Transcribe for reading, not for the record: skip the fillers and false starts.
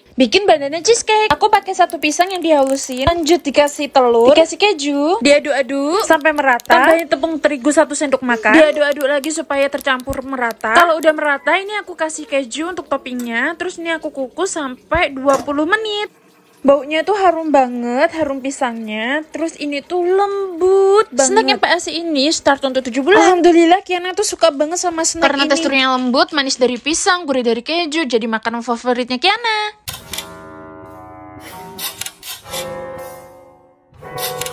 Bikin banana cheesecake. Aku pakai 1 pisang yang dihalusin. Lanjut dikasih telur, dikasih keju, diaduk-aduk sampai merata. Tambahin tepung terigu 1 sendok makan. Diaduk-aduk lagi supaya tercampur merata. Kalau udah merata, ini aku kasih keju untuk toppingnya. Terus ini aku kukus sampai 20 menit. Baunya tuh harum banget, harum pisangnya. Terus ini tuh lembut banget. Snack yang PAC ini start untuk 7 bulan. Alhamdulillah Kiana tuh suka banget sama snack Karena ini. teksturnya lembut, manis dari pisang, gurih dari keju, jadi makanan favoritnya Kiana.